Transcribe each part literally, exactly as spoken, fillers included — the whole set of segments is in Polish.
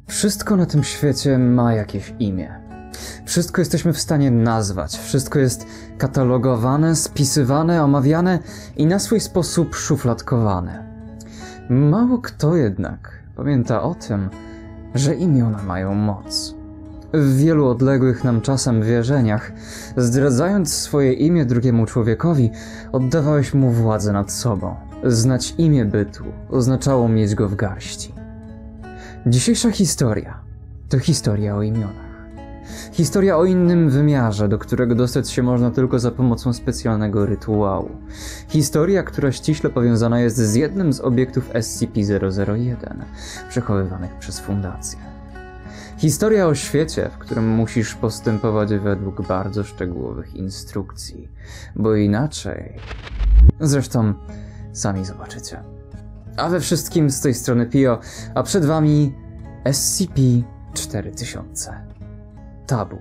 Wszystko na tym świecie ma jakieś imię. Wszystko jesteśmy w stanie nazwać, wszystko jest katalogowane, spisywane, omawiane i na swój sposób szufladkowane. Mało kto jednak pamięta o tym, że imiona mają moc. W wielu odległych nam czasem wierzeniach, zdradzając swoje imię drugiemu człowiekowi, oddawałeś mu władzę nad sobą. Znać imię bytu oznaczało mieć go w garści. Dzisiejsza historia to historia o imionach. Historia o innym wymiarze, do którego dostać się można tylko za pomocą specjalnego rytuału. Historia, która ściśle powiązana jest z jednym z obiektów S C P zero zero jeden, przechowywanych przez Fundację. Historia o świecie, w którym musisz postępować według bardzo szczegółowych instrukcji, bo inaczej... Zresztą sami zobaczycie. A we wszystkim z tej strony Pio, a przed wami S C P cztery tysiące. Tabu.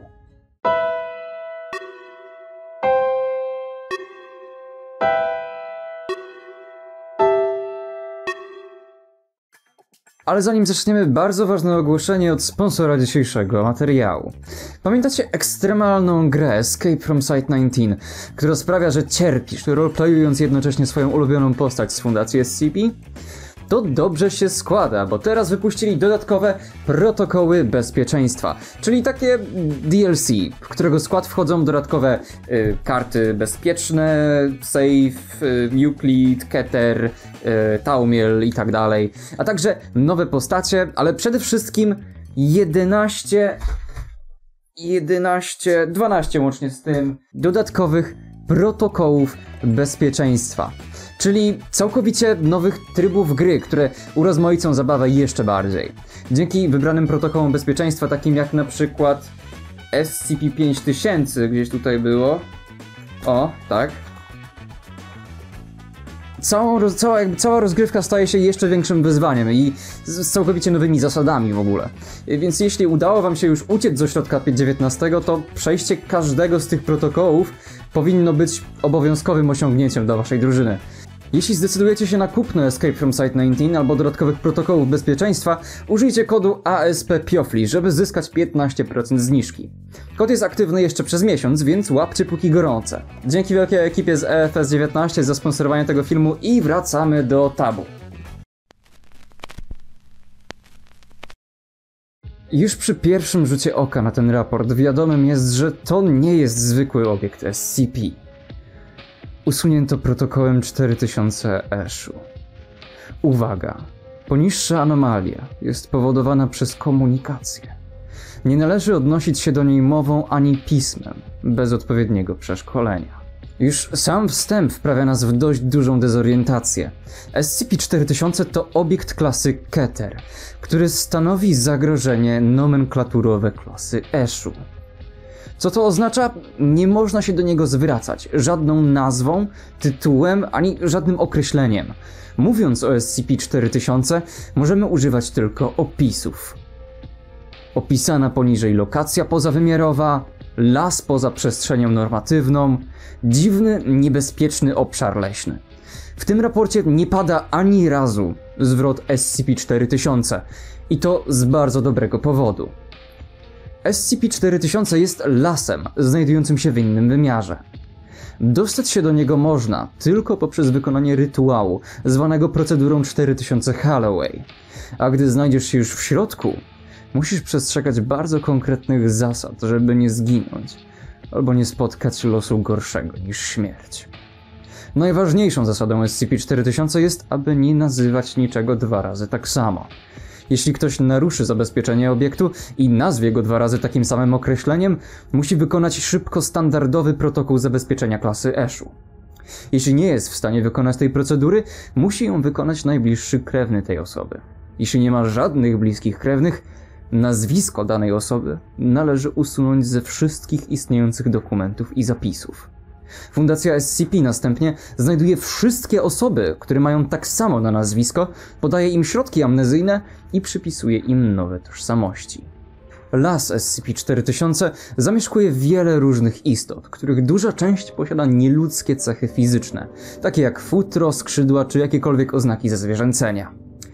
Ale zanim zaczniemy, bardzo ważne ogłoszenie od sponsora dzisiejszego materiału. Pamiętacie ekstremalną grę Escape from Site dziewiętnaście, która sprawia, że cierpisz, roleplayując jednocześnie swoją ulubioną postać z Fundacji S C P? To dobrze się składa, bo teraz wypuścili dodatkowe protokoły bezpieczeństwa, czyli takie D L C, w którego skład wchodzą dodatkowe y, karty bezpieczne, Safe, y, Euclid, Keter, y, Taumiel i tak dalej, a także nowe postacie, ale przede wszystkim jedenaście, jedenaście, dwanaście łącznie z tym dodatkowych protokołów bezpieczeństwa. Czyli całkowicie nowych trybów gry, które urozmaicą zabawę jeszcze bardziej. Dzięki wybranym protokołom bezpieczeństwa, takim jak na przykład S C P pięć tysięcy, gdzieś tutaj było. O, tak. Całą, roz, cała, jakby cała rozgrywka staje się jeszcze większym wyzwaniem i z, z całkowicie nowymi zasadami w ogóle. Więc jeśli udało wam się już uciec z ośrodka P dziewiętnaście, to przejście każdego z tych protokołów powinno być obowiązkowym osiągnięciem dla waszej drużyny. Jeśli zdecydujecie się na kupno Escape from Site dziewiętnaście albo dodatkowych protokołów bezpieczeństwa, użyjcie kodu A S P Piofli, żeby zyskać piętnaście procent zniżki. Kod jest aktywny jeszcze przez miesiąc, więc łapcie póki gorące. Dzięki wielkiej ekipie z E F S dziewiętnaście za sponsorowanie tego filmu i wracamy do Tabu. Już przy pierwszym rzucie oka na ten raport wiadomym jest, że to nie jest zwykły obiekt S C P. Usunięto protokołem cztery tysiące Eshu. Uwaga! Poniższa anomalia jest powodowana przez komunikację. Nie należy odnosić się do niej mową ani pismem, bez odpowiedniego przeszkolenia. Już sam wstęp wprawia nas w dość dużą dezorientację. S C P cztery tysiące to obiekt klasy Keter, który stanowi zagrożenie nomenklaturowe klasy Eshu. Co to oznacza? Nie można się do niego zwracać żadną nazwą, tytułem, ani żadnym określeniem. Mówiąc o S C P cztery tysiące, możemy używać tylko opisów. Opisana poniżej lokacja pozawymiarowa, las poza przestrzenią normatywną, dziwny, niebezpieczny obszar leśny. W tym raporcie nie pada ani razu zwrot S C P cztery tysiące i to z bardzo dobrego powodu. S C P cztery tysiące jest lasem znajdującym się w innym wymiarze. Dostać się do niego można tylko poprzez wykonanie rytuału zwanego procedurą cztery tysiące Halloway, a gdy znajdziesz się już w środku, musisz przestrzegać bardzo konkretnych zasad, żeby nie zginąć albo nie spotkać losu gorszego niż śmierć. Najważniejszą zasadą S C P cztery tysiące jest, aby nie nazywać niczego dwa razy tak samo. Jeśli ktoś naruszy zabezpieczenie obiektu i nazwie go dwa razy takim samym określeniem, musi wykonać szybko standardowy protokół zabezpieczenia klasy Eshu. Jeśli nie jest w stanie wykonać tej procedury, musi ją wykonać najbliższy krewny tej osoby. Jeśli nie ma żadnych bliskich krewnych, nazwisko danej osoby należy usunąć ze wszystkich istniejących dokumentów i zapisów. Fundacja S C P następnie znajduje wszystkie osoby, które mają tak samo na nazwisko, podaje im środki amnezyjne i przypisuje im nowe tożsamości. Las S C P cztery tysiące zamieszkuje wiele różnych istot, których duża część posiada nieludzkie cechy fizyczne, takie jak futro, skrzydła czy jakiekolwiek oznaki zezwierzęcenia.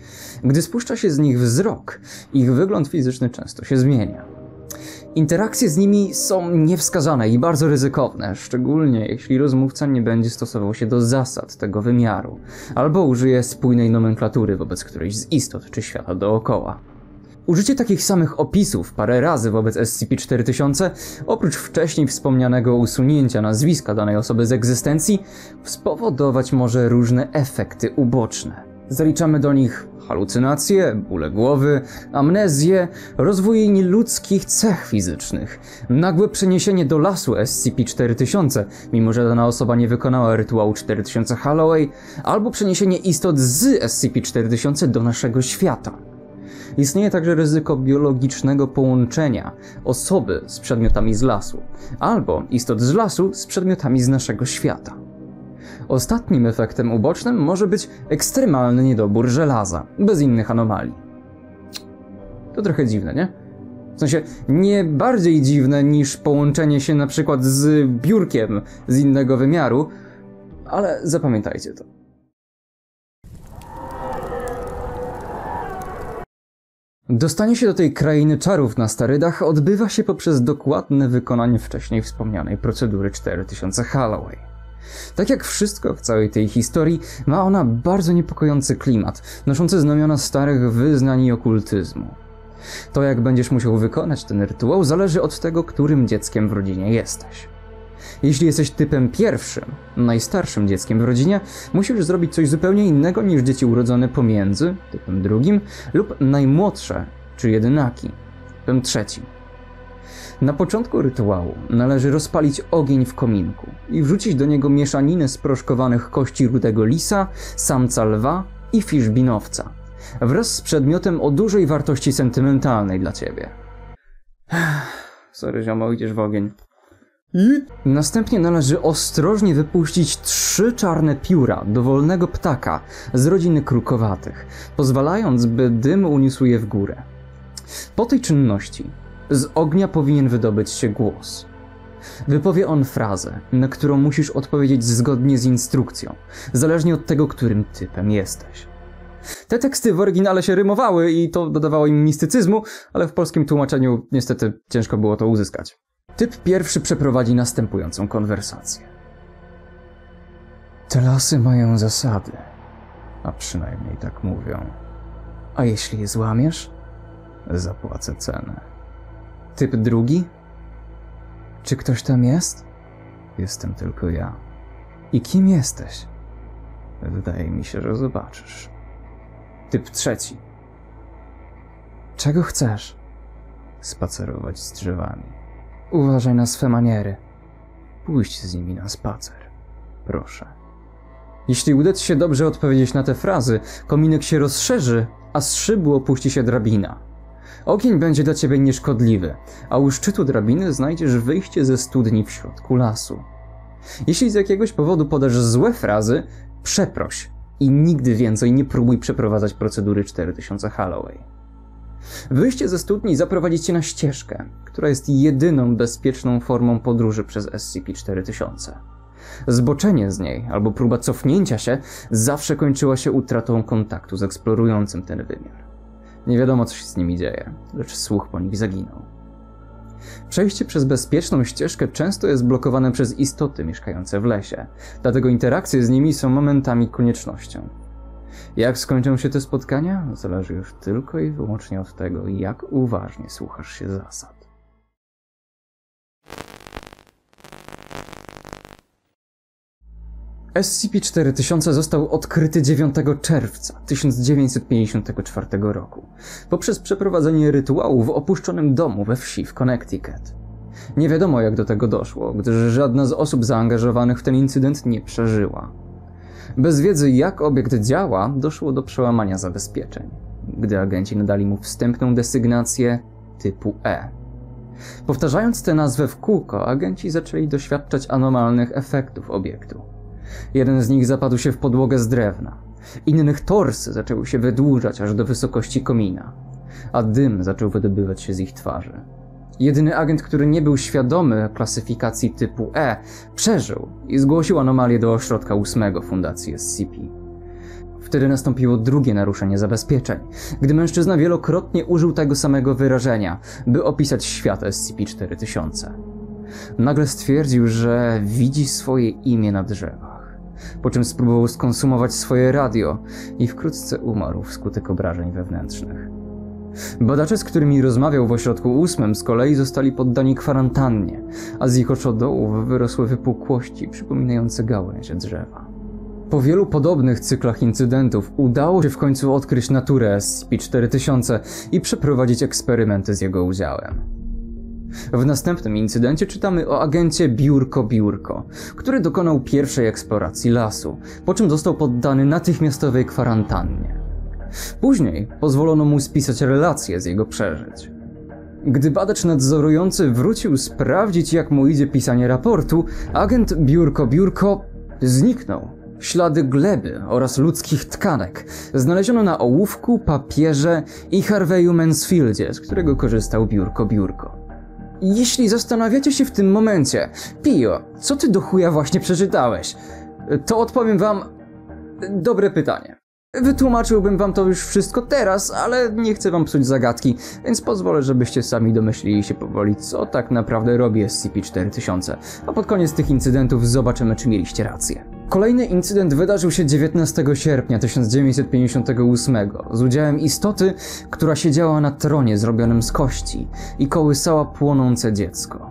Gdy spuszcza się z nich wzrok, ich wygląd fizyczny często się zmienia. Interakcje z nimi są niewskazane i bardzo ryzykowne, szczególnie jeśli rozmówca nie będzie stosował się do zasad tego wymiaru, albo użyje spójnej nomenklatury wobec którejś z istot czy świata dookoła. Użycie takich samych opisów parę razy wobec S C P cztery tysiące, oprócz wcześniej wspomnianego usunięcia nazwiska danej osoby z egzystencji, spowodować może różne efekty uboczne. Zaliczamy do nich halucynacje, bóle głowy, amnezję, rozwój nieludzkich cech fizycznych, nagłe przeniesienie do lasu S C P cztery tysiące, mimo że dana osoba nie wykonała rytuału cztery tysiące Holloway, albo przeniesienie istot z S C P cztery tysiące do naszego świata. Istnieje także ryzyko biologicznego połączenia osoby z przedmiotami z lasu, albo istot z lasu z przedmiotami z naszego świata. Ostatnim efektem ubocznym może być ekstremalny niedobór żelaza, bez innych anomalii. To trochę dziwne, nie? W sensie, nie bardziej dziwne niż połączenie się na przykład z biurkiem z innego wymiaru, ale zapamiętajcie to. Dostanie się do tej krainy czarów na Starydach odbywa się poprzez dokładne wykonanie wcześniej wspomnianej procedury cztery tysiące Holloway. Tak jak wszystko w całej tej historii, ma ona bardzo niepokojący klimat, noszący znamiona starych wyznań i okultyzmu. To, jak będziesz musiał wykonać ten rytuał, zależy od tego, którym dzieckiem w rodzinie jesteś. Jeśli jesteś typem pierwszym, najstarszym dzieckiem w rodzinie, musisz zrobić coś zupełnie innego niż dzieci urodzone pomiędzy, typem drugim, lub najmłodsze, czy jedynaki, typem trzecim. Na początku rytuału należy rozpalić ogień w kominku i wrzucić do niego mieszaninę sproszkowanych kości rudego lisa, samca lwa i fiszbinowca, wraz z przedmiotem o dużej wartości sentymentalnej dla ciebie. Sorry, ziomo, idziesz w ogień. Następnie należy ostrożnie wypuścić trzy czarne pióra dowolnego ptaka z rodziny krukowatych, pozwalając, by dym uniósł je w górę. Po tej czynności z ognia powinien wydobyć się głos. Wypowie on frazę, na którą musisz odpowiedzieć zgodnie z instrukcją, zależnie od tego, którym typem jesteś. Te teksty w oryginale się rymowały i to dodawało im mistycyzmu, ale w polskim tłumaczeniu niestety ciężko było to uzyskać. Typ pierwszy przeprowadzi następującą konwersację. Te lasy mają zasady, a przynajmniej tak mówią. A jeśli je złamiesz, zapłacę cenę. Typ drugi? Czy ktoś tam jest? Jestem tylko ja. I kim jesteś? Wydaje mi się, że zobaczysz. Typ trzeci. Czego chcesz? Spacerować z drzewami. Uważaj na swe maniery. Pójdź z nimi na spacer. Proszę. Jeśli uda ci się dobrze odpowiedzieć na te frazy, kominek się rozszerzy, a z szybu opuści się drabina. Ogień będzie dla ciebie nieszkodliwy, a u szczytu drabiny znajdziesz wyjście ze studni w środku lasu. Jeśli z jakiegoś powodu podasz złe frazy, przeproś i nigdy więcej nie próbuj przeprowadzać procedury cztery tysiące Holloway. Wyjście ze studni zaprowadzi cię na ścieżkę, która jest jedyną bezpieczną formą podróży przez S C P cztery tysiące. Zboczenie z niej albo próba cofnięcia się zawsze kończyła się utratą kontaktu z eksplorującym ten wymiar. Nie wiadomo, co się z nimi dzieje, lecz słuch po nich zaginął. Przejście przez bezpieczną ścieżkę często jest blokowane przez istoty mieszkające w lesie, dlatego interakcje z nimi są momentami koniecznością. Jak skończą się te spotkania, zależy już tylko i wyłącznie od tego, jak uważnie słuchasz się zasad. S C P cztery tysiące został odkryty dziewiątego czerwca tysiąc dziewięćset pięćdziesiątego czwartego roku poprzez przeprowadzenie rytuału w opuszczonym domu we wsi w Connecticut. Nie wiadomo, jak do tego doszło, gdyż żadna z osób zaangażowanych w ten incydent nie przeżyła. Bez wiedzy, jak obiekt działa, doszło do przełamania zabezpieczeń, gdy agenci nadali mu wstępną desygnację typu E. Powtarzając tę nazwę w kółko, agenci zaczęli doświadczać anomalnych efektów obiektu. Jeden z nich zapadł się w podłogę z drewna, innych torsy zaczęły się wydłużać aż do wysokości komina, a dym zaczął wydobywać się z ich twarzy. Jedyny agent, który nie był świadomy klasyfikacji typu E, przeżył i zgłosił anomalię do ośrodka ósmego Fundacji S C P. W Wtedy nastąpiło drugie naruszenie zabezpieczeń, gdy mężczyzna wielokrotnie użył tego samego wyrażenia, by opisać świat S C P cztery tysiące. Nagle stwierdził, że widzi swoje imię na drzewach, po czym spróbował skonsumować swoje radio i wkrótce umarł wskutek obrażeń wewnętrznych. Badacze, z którymi rozmawiał w ośrodku ósmym, z kolei zostali poddani kwarantannie, a z ich oczodołów wyrosły wypukłości przypominające gałęzie drzewa. Po wielu podobnych cyklach incydentów udało się w końcu odkryć naturę S C P cztery tysiące i przeprowadzić eksperymenty z jego udziałem. W następnym incydencie czytamy o agencie Biurko Biurko, który dokonał pierwszej eksploracji lasu, po czym został poddany natychmiastowej kwarantannie. Później pozwolono mu spisać relacje z jego przeżyć. Gdy badacz nadzorujący wrócił sprawdzić, jak mu idzie pisanie raportu, agent Biurko Biurko zniknął. Ślady gleby oraz ludzkich tkanek znaleziono na ołówku, papierze i Harveyu Mansfieldzie, z którego korzystał Biurko Biurko. Jeśli zastanawiacie się w tym momencie, Pio, co ty do chuja właśnie przeczytałeś? To odpowiem wam... Dobre pytanie. Wytłumaczyłbym wam to już wszystko teraz, ale nie chcę wam psuć zagadki, więc pozwolę, żebyście sami domyślili się powoli, co tak naprawdę robi S C P cztery tysiące, a pod koniec tych incydentów zobaczymy, czy mieliście rację. Kolejny incydent wydarzył się dziewiętnastego sierpnia tysiąc dziewięćset pięćdziesiątego ósmego z udziałem istoty, która siedziała na tronie zrobionym z kości i kołysała płonące dziecko.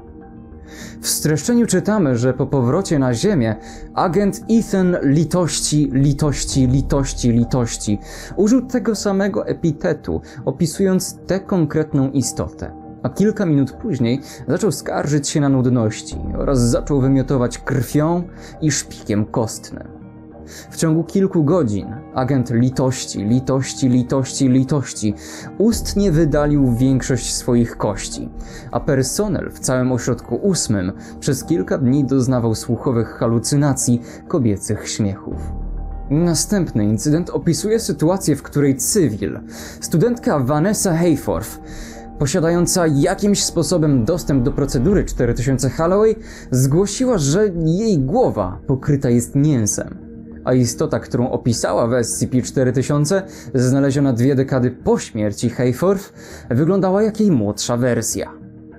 W streszczeniu czytamy, że po powrocie na Ziemię agent Ethan litości, litości, litości, litości użył tego samego epitetu, opisując tę konkretną istotę, a kilka minut później zaczął skarżyć się na nudności oraz zaczął wymiotować krwią i szpikiem kostnym. W ciągu kilku godzin agent litości, litości, litości, litości ustnie wydalił większość swoich kości, a personel w całym ośrodku ósmym przez kilka dni doznawał słuchowych halucynacji kobiecych śmiechów. Następny incydent opisuje sytuację, w której cywil, studentka Vanessa Hayforth, posiadająca jakimś sposobem dostęp do procedury cztery tysiące Holloway, zgłosiła, że jej głowa pokryta jest mięsem, a istota, którą opisała w S C P cztery tysiące, znaleziona dwie dekady po śmierci Hayforth, wyglądała jak jej młodsza wersja.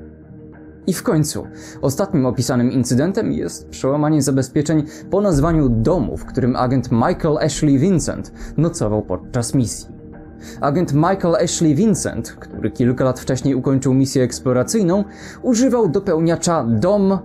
I w końcu, ostatnim opisanym incydentem jest przełamanie zabezpieczeń po nazwaniu domu, w którym agent Michael Ashley Vincent nocował podczas misji. Agent Michael Ashley Vincent, który kilka lat wcześniej ukończył misję eksploracyjną, używał dopełniacza dom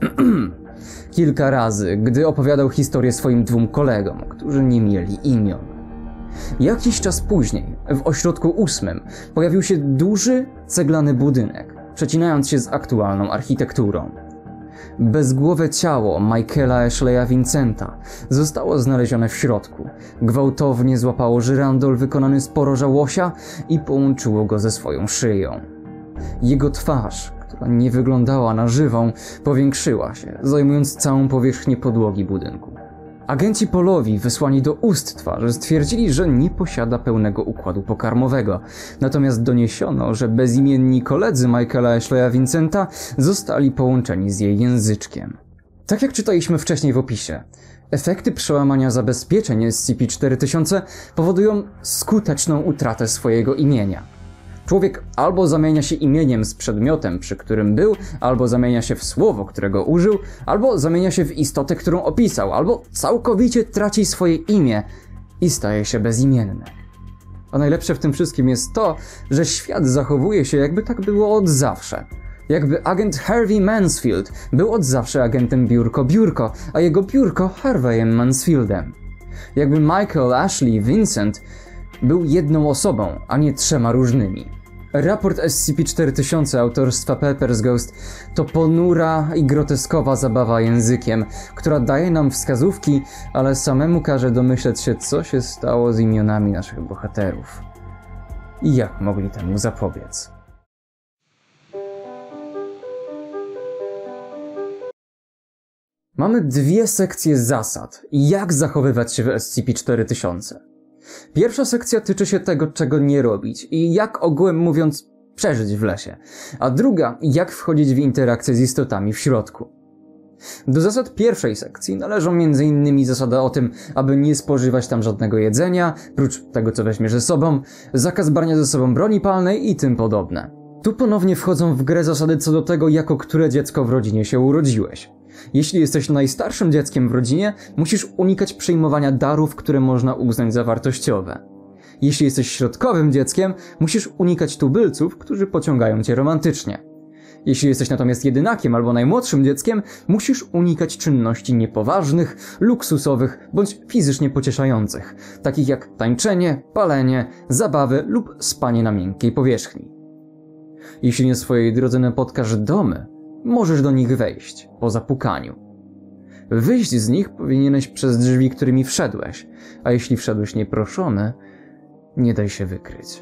kilka razy, gdy opowiadał historię swoim dwóm kolegom, którzy nie mieli imion. Jakiś czas później, w ośrodku ósmym, pojawił się duży, ceglany budynek, przecinając się z aktualną architekturą. Bezgłowe ciało Michaela Ashleya Vincenta zostało znalezione w środku. Gwałtownie złapało żyrandol wykonany z poroża łosia i połączyło go ze swoją szyją. Jego twarz, która nie wyglądała na żywą, powiększyła się, zajmując całą powierzchnię podłogi budynku. Agenci polowi wysłani do ust twarzy stwierdzili, że nie posiada pełnego układu pokarmowego, natomiast doniesiono, że bezimienni koledzy Michaela Ashleya Vincenta zostali połączeni z jej języczkiem. Tak jak czytaliśmy wcześniej w opisie, efekty przełamania zabezpieczeń S C P cztery tysiące powodują skuteczną utratę swojego imienia. Człowiek albo zamienia się imieniem z przedmiotem, przy którym był, albo zamienia się w słowo, którego użył, albo zamienia się w istotę, którą opisał, albo całkowicie traci swoje imię i staje się bezimienny. A najlepsze w tym wszystkim jest to, że świat zachowuje się, jakby tak było od zawsze. Jakby agent Harvey Mansfield był od zawsze agentem Biurko Biurko, a jego biurko Harveyem Mansfieldem. Jakby Michael Ashley Vincent był jedną osobą, a nie trzema różnymi. Raport S C P cztery tysiące autorstwa Pepper's Ghost to ponura i groteskowa zabawa językiem, która daje nam wskazówki, ale samemu każe domyśleć się, co się stało z imionami naszych bohaterów i jak mogli temu zapobiec. Mamy dwie sekcje zasad, jak zachowywać się w S C P cztery tysiące. Pierwsza sekcja tyczy się tego, czego nie robić i jak ogółem mówiąc przeżyć w lesie, a druga jak wchodzić w interakcję z istotami w środku. Do zasad pierwszej sekcji należą między innymi zasada o tym, aby nie spożywać tam żadnego jedzenia, prócz tego co weźmiesz ze sobą, zakaz brania ze sobą broni palnej i tym podobne. Tu ponownie wchodzą w grę zasady co do tego, jako które dziecko w rodzinie się urodziłeś. Jeśli jesteś najstarszym dzieckiem w rodzinie, musisz unikać przyjmowania darów, które można uznać za wartościowe. Jeśli jesteś środkowym dzieckiem, musisz unikać tubylców, którzy pociągają cię romantycznie. Jeśli jesteś natomiast jedynakiem albo najmłodszym dzieckiem, musisz unikać czynności niepoważnych, luksusowych bądź fizycznie pocieszających, takich jak tańczenie, palenie, zabawy lub spanie na miękkiej powierzchni. Jeśli na swojej drodze napotkasz domy, możesz do nich wejść po zapukaniu. Wyjść z nich powinieneś przez drzwi, którymi wszedłeś, a jeśli wszedłeś nieproszony, nie daj się wykryć.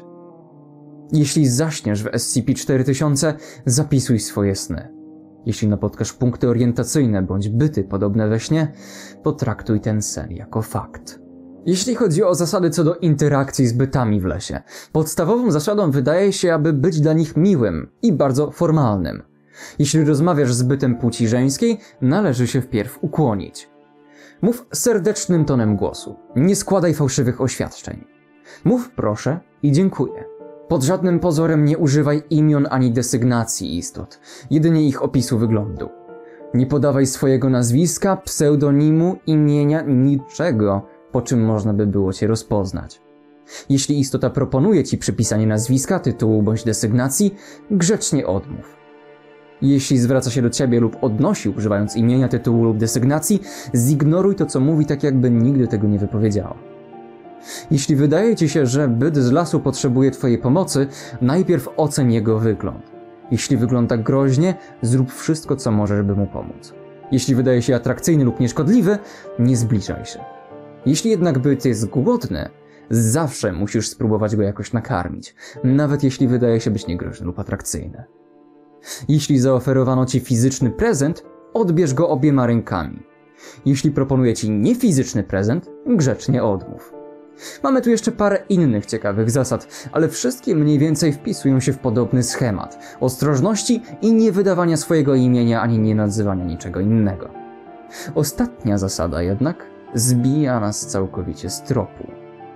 Jeśli zaśniesz w S C P cztery tysiące, zapisuj swoje sny. Jeśli napotkasz punkty orientacyjne bądź byty podobne we śnie, potraktuj ten sen jako fakt. Jeśli chodzi o zasady co do interakcji z bytami w lesie, podstawową zasadą wydaje się, aby być dla nich miłym i bardzo formalnym. Jeśli rozmawiasz z bytem płci żeńskiej, należy się wpierw ukłonić. Mów serdecznym tonem głosu, nie składaj fałszywych oświadczeń. Mów proszę i dziękuję. Pod żadnym pozorem nie używaj imion ani desygnacji istot, jedynie ich opisu wyglądu. Nie podawaj swojego nazwiska, pseudonimu, imienia, niczego, po czym można by było cię rozpoznać. Jeśli istota proponuje ci przypisanie nazwiska, tytułu bądź desygnacji, grzecznie odmów. Jeśli zwraca się do ciebie lub odnosi używając imienia, tytułu lub desygnacji, zignoruj to co mówi, tak jakby nigdy tego nie wypowiedziała. Jeśli wydaje ci się, że byt z lasu potrzebuje twojej pomocy, najpierw oceń jego wygląd. Jeśli wygląda groźnie, zrób wszystko co możesz, by mu pomóc. Jeśli wydaje się atrakcyjny lub nieszkodliwy, nie zbliżaj się. Jeśli jednak byt jest głodny, zawsze musisz spróbować go jakoś nakarmić, nawet jeśli wydaje się być niegroźny lub atrakcyjny. Jeśli zaoferowano ci fizyczny prezent, odbierz go obiema rękami. Jeśli proponuje ci niefizyczny prezent, grzecznie odmów. Mamy tu jeszcze parę innych ciekawych zasad, ale wszystkie mniej więcej wpisują się w podobny schemat ostrożności i nie wydawania swojego imienia ani nie nazywania niczego innego. Ostatnia zasada jednak zbija nas całkowicie z tropu.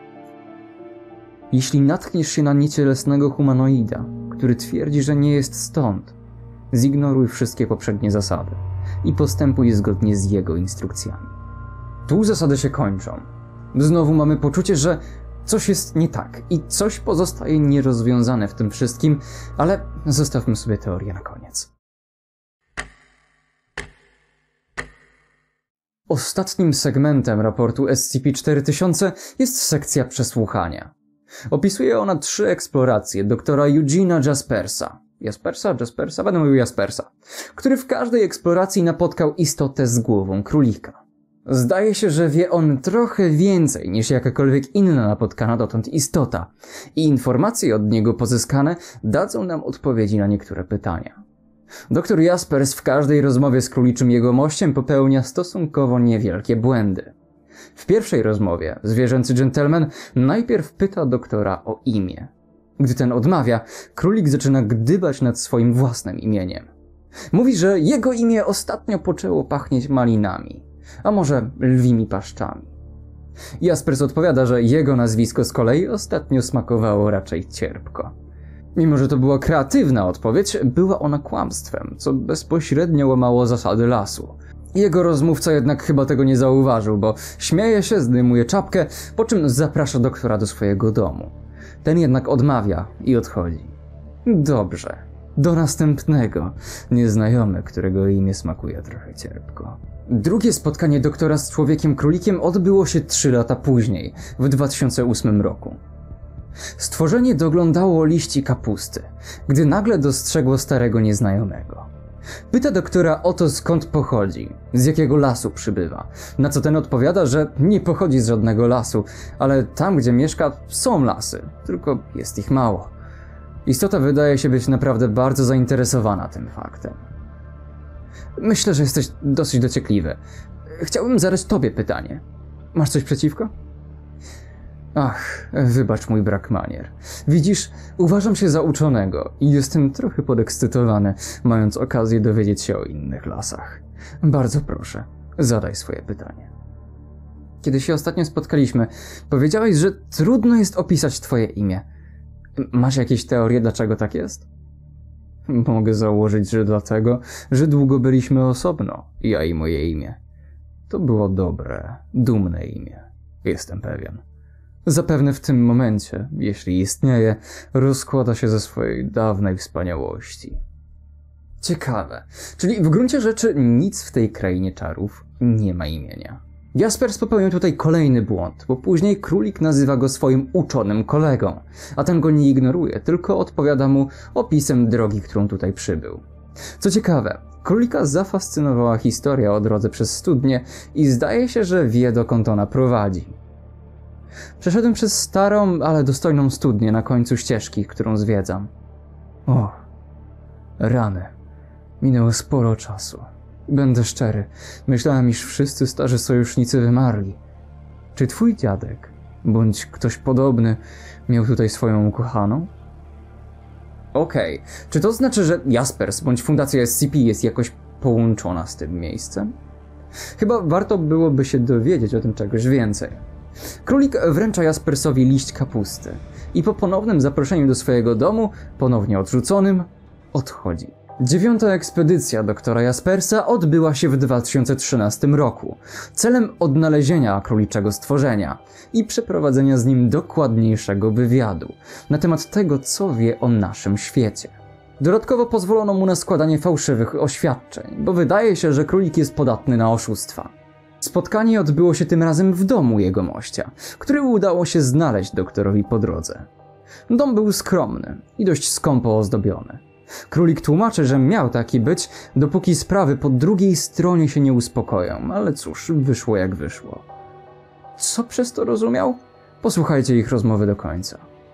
Jeśli natkniesz się na niecielesnego humanoida, który twierdzi, że nie jest stąd, zignoruj wszystkie poprzednie zasady i postępuj zgodnie z jego instrukcjami. Tu zasady się kończą. Znowu mamy poczucie, że coś jest nie tak i coś pozostaje nierozwiązane w tym wszystkim, ale zostawmy sobie teorię na koniec. Ostatnim segmentem raportu S C P cztery tysiące jest sekcja przesłuchania. Opisuje ona trzy eksploracje doktora Eugena Jaspersa. Jaspersa? Jaspersa? Będę mówił Jaspersa. Który w każdej eksploracji napotkał istotę z głową królika. Zdaje się, że wie on trochę więcej niż jakakolwiek inna napotkana dotąd istota i informacje od niego pozyskane dadzą nam odpowiedzi na niektóre pytania. Doktor Jaspers w każdej rozmowie z króliczym jegomościem popełnia stosunkowo niewielkie błędy. W pierwszej rozmowie zwierzęcy dżentelmen najpierw pyta doktora o imię. Gdy ten odmawia, królik zaczyna gdybać nad swoim własnym imieniem. Mówi, że jego imię ostatnio poczęło pachnieć malinami, a może lwimi paszczami. Jaspers odpowiada, że jego nazwisko z kolei ostatnio smakowało raczej cierpko. Mimo że to była kreatywna odpowiedź, była ona kłamstwem, co bezpośrednio łamało zasady lasu. Jego rozmówca jednak chyba tego nie zauważył, bo śmieje się, zdejmuje czapkę, po czym zaprasza doktora do swojego domu. Ten jednak odmawia i odchodzi. Dobrze, do następnego, nieznajomy, którego imię smakuje trochę cierpko. Drugie spotkanie doktora z człowiekiem królikiem odbyło się trzy lata później, w dwa tysiące ósmym roku. Stworzenie doglądało liści kapusty, gdy nagle dostrzegło starego nieznajomego. Pyta doktora o to, skąd pochodzi, z jakiego lasu przybywa, na co ten odpowiada, że nie pochodzi z żadnego lasu, ale tam, gdzie mieszka, są lasy, tylko jest ich mało. Istota wydaje się być naprawdę bardzo zainteresowana tym faktem. Myślę, że jesteś dosyć dociekliwy. Chciałbym zadać tobie pytanie. Masz coś przeciwko? Ach, wybacz mój brak manier. Widzisz, uważam się za uczonego i jestem trochę podekscytowany, mając okazję dowiedzieć się o innych lasach. Bardzo proszę, zadaj swoje pytanie. Kiedy się ostatnio spotkaliśmy, powiedziałeś, że trudno jest opisać twoje imię. Masz jakieś teorie, dlaczego tak jest? Mogę założyć, że dlatego, że długo byliśmy osobno, ja i moje imię. To było dobre, dumne imię. Jestem pewien. Zapewne w tym momencie, jeśli istnieje, rozkłada się ze swojej dawnej wspaniałości. Ciekawe, czyli w gruncie rzeczy nic w tej krainie czarów nie ma imienia. Jaspers popełnił tutaj kolejny błąd, bo później królik nazywa go swoim uczonym kolegą, a ten go nie ignoruje, tylko odpowiada mu opisem drogi, którą tutaj przybył. Co ciekawe, królika zafascynowała historia o drodze przez studnię i zdaje się, że wie, dokąd ona prowadzi. Przeszedłem przez starą, ale dostojną studnię na końcu ścieżki, którą zwiedzam. O, rany. Minęło sporo czasu. Będę szczery, myślałem, iż wszyscy starzy sojusznicy wymarli. Czy twój dziadek, bądź ktoś podobny, miał tutaj swoją ukochaną? Okej, okay. Czy to znaczy, że Jaspers bądź Fundacja S C P jest jakoś połączona z tym miejscem? Chyba warto byłoby się dowiedzieć o tym czegoś więcej. Królik wręcza Jaspersowi liść kapusty i po ponownym zaproszeniu do swojego domu, ponownie odrzuconym, odchodzi. Dziewiąta ekspedycja doktora Jaspersa odbyła się w dwa tysiące trzynastym roku, celem odnalezienia króliczego stworzenia i przeprowadzenia z nim dokładniejszego wywiadu na temat tego, co wie o naszym świecie. Dodatkowo pozwolono mu na składanie fałszywych oświadczeń, bo wydaje się, że królik jest podatny na oszustwa. Spotkanie odbyło się tym razem w domu jegomościa, który udało się znaleźć doktorowi po drodze. Dom był skromny i dość skąpo ozdobiony. Królik tłumaczy, że miał taki być, dopóki sprawy po drugiej stronie się nie uspokoją, ale cóż, wyszło jak wyszło. Co przez to rozumiał? Posłuchajcie ich rozmowy do końca.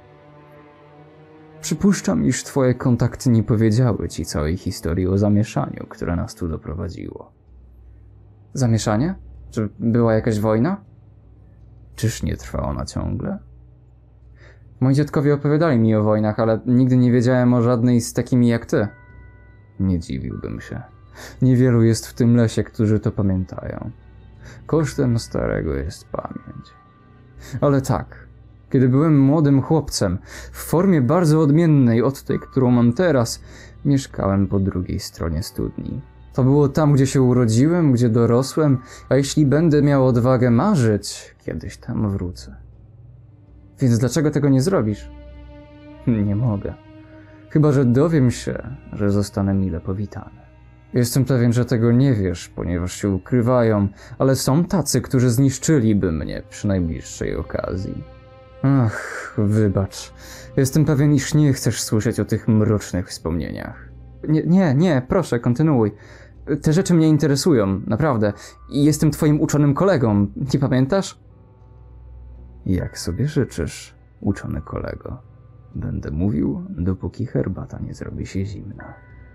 Przypuszczam, iż twoje kontakty nie powiedziały ci całej historii o zamieszaniu, które nas tu doprowadziło. Zamieszanie? Czy była jakaś wojna? Czyż nie trwa ona ciągle? Moi dziadkowie opowiadali mi o wojnach, ale nigdy nie wiedziałem o żadnej z takimi jak ty. Nie dziwiłbym się. Niewielu jest w tym lesie, którzy to pamiętają. Kosztem starego jest pamięć. Ale tak, kiedy byłem młodym chłopcem, w formie bardzo odmiennej od tej, którą mam teraz, mieszkałem po drugiej stronie studni. To było tam, gdzie się urodziłem, gdzie dorosłem, a jeśli będę miał odwagę marzyć, kiedyś tam wrócę. Więc dlaczego tego nie zrobisz? Nie mogę. Chyba że dowiem się, że zostanę mile powitany. Jestem pewien, że tego nie wiesz, ponieważ się ukrywają, ale są tacy, którzy zniszczyliby mnie przy najbliższej okazji. Ach, wybacz. Jestem pewien, iż nie chcesz słyszeć o tych mrocznych wspomnieniach. Nie, nie, nie, proszę, kontynuuj. Te rzeczy mnie interesują, naprawdę. I jestem twoim uczonym kolegą, nie pamiętasz? Jak sobie życzysz, uczony kolego. Będę mówił, dopóki herbata nie zrobi się zimna.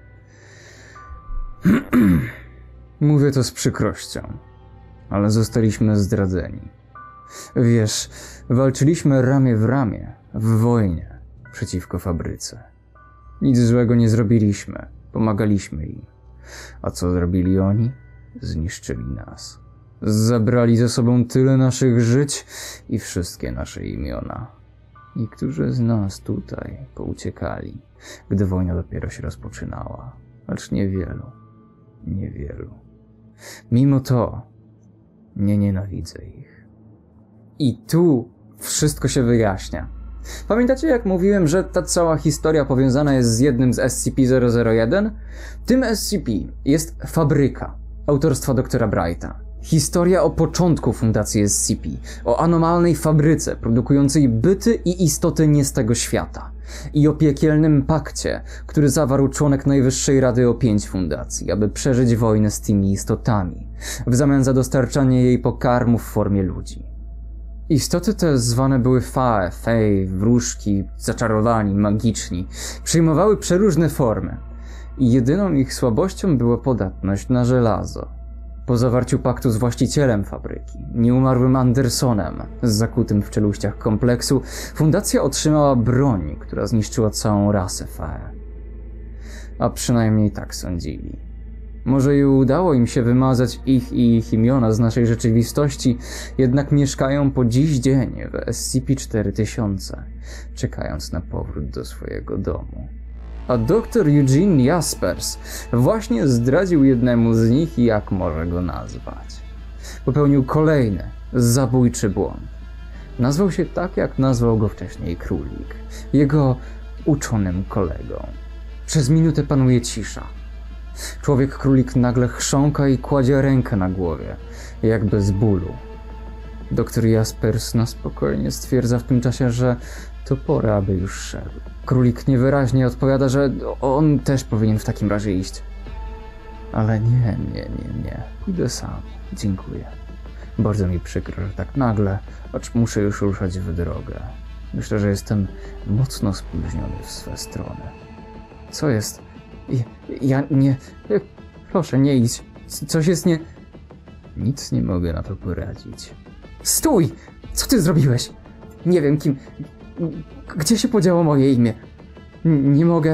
Mówię to z przykrością, ale zostaliśmy zdradzeni. Wiesz, walczyliśmy ramię w ramię, w wojnie, przeciwko fabryce. Nic złego nie zrobiliśmy, pomagaliśmy im. A co zrobili oni? Zniszczyli nas. Zabrali ze sobą tyle naszych żyć i wszystkie nasze imiona. Niektórzy z nas tutaj pouciekali, gdy wojna dopiero się rozpoczynała, lecz niewielu, niewielu. Mimo to nie nienawidzę ich. I tu wszystko się wyjaśnia. Pamiętacie, jak mówiłem, że ta cała historia powiązana jest z jednym z S C P zero zero jeden? Tym S C P jest Fabryka, autorstwa doktora Brighta. Historia o początku fundacji S C P, o anomalnej fabryce produkującej byty i istoty nie z tego świata i o piekielnym pakcie, który zawarł członek Najwyższej Rady o pięć fundacji, aby przeżyć wojnę z tymi istotami, w zamian za dostarczanie jej pokarmu w formie ludzi. Istoty te zwane były fae, fej, wróżki, zaczarowani, magiczni, przyjmowały przeróżne formy i jedyną ich słabością była podatność na żelazo. Po zawarciu paktu z właścicielem fabryki, nieumarłym Andersonem, z zakutym w czeluściach kompleksu, fundacja otrzymała broń, która zniszczyła całą rasę Fae. A przynajmniej tak sądzili. Może i udało im się wymazać ich i ich imiona z naszej rzeczywistości, jednak mieszkają po dziś dzień w S C P cztery tysiące, czekając na powrót do swojego domu. A doktor Eugene Jaspers właśnie zdradził jednemu z nich, jak może go nazwać. Popełnił kolejny, zabójczy błąd. Nazwał się tak, jak nazwał go wcześniej Królik, jego uczonym kolegą. Przez minutę panuje cisza. Człowiek-królik nagle chrząka i kładzie rękę na głowie, jakby z bólu. Doktor Jaspers na spokojnie stwierdza w tym czasie, że to pora, aby już szedł. Królik niewyraźnie odpowiada, że on też powinien w takim razie iść. Ale nie, nie, nie, nie. Pójdę sam. Dziękuję. Bardzo mi przykro, że tak nagle, acz muszę już ruszać w drogę. Myślę, że jestem mocno spóźniony w swe strony. Co jest? Ja, ja nie... Proszę, nie idź. Coś jest nie... Nic nie mogę na to poradzić. Stój! Co ty zrobiłeś? Nie wiem kim... Gdzie się podziało moje imię? N- nie mogę...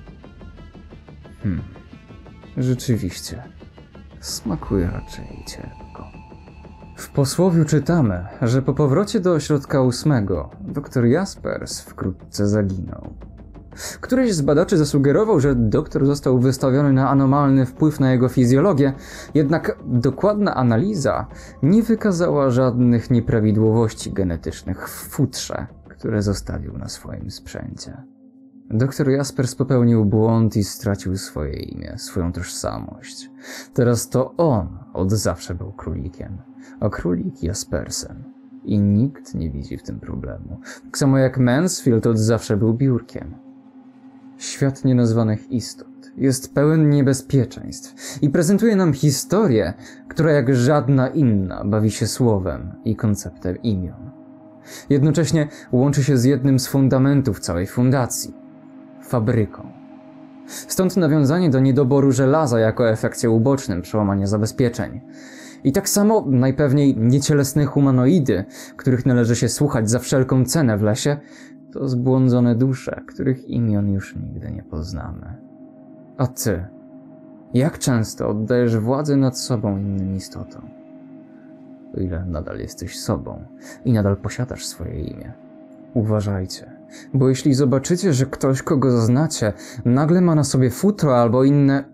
Hmm... Rzeczywiście. Smakuje raczej ciepło. W posłowiu czytamy, że po powrocie do ośrodka ósmego doktor Jaspers wkrótce zaginął. Któryś z badaczy zasugerował, że doktor został wystawiony na anomalny wpływ na jego fizjologię, jednak dokładna analiza nie wykazała żadnych nieprawidłowości genetycznych w futrze, które zostawił na swoim sprzęcie. Doktor Jaspers popełnił błąd i stracił swoje imię, swoją tożsamość. Teraz to on od zawsze był królikiem, a królik Jaspersem. I nikt nie widzi w tym problemu. Tak samo jak Mansfield od zawsze był biurkiem. Świat nienazwanych istot jest pełen niebezpieczeństw i prezentuje nam historię, która jak żadna inna bawi się słowem i konceptem imion. Jednocześnie łączy się z jednym z fundamentów całej fundacji – fabryką. Stąd nawiązanie do niedoboru żelaza jako efekcie ubocznym przełamania zabezpieczeń. I tak samo najpewniej niecielesne humanoidy, których należy się słuchać za wszelką cenę w lesie, to zbłądzone dusze, których imion już nigdy nie poznamy. A ty, jak często oddajesz władzę nad sobą innym istotom? O ile nadal jesteś sobą i nadal posiadasz swoje imię. Uważajcie, bo jeśli zobaczycie, że ktoś, kogo znacie, nagle ma na sobie futro albo inne...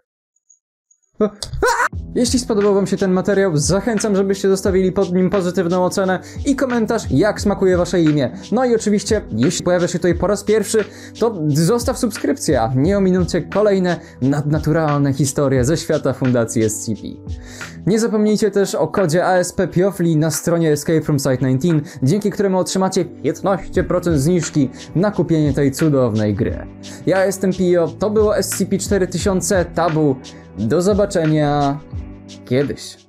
Jeśli spodobał wam się ten materiał, zachęcam, żebyście zostawili pod nim pozytywną ocenę i komentarz, jak smakuje wasze imię. No i oczywiście, jeśli pojawia się tutaj po raz pierwszy, to zostaw subskrypcję, a nie ominą cię kolejne nadnaturalne historie ze świata Fundacji S C P. Nie zapomnijcie też o kodzie A S P Piofli na stronie Escape from Site dziewiętnaście, dzięki któremu otrzymacie piętnaście procent zniżki na kupienie tej cudownej gry. Ja jestem Pio, to było S C P cztery tysiące Tabu. Do zobaczenia kiedyś.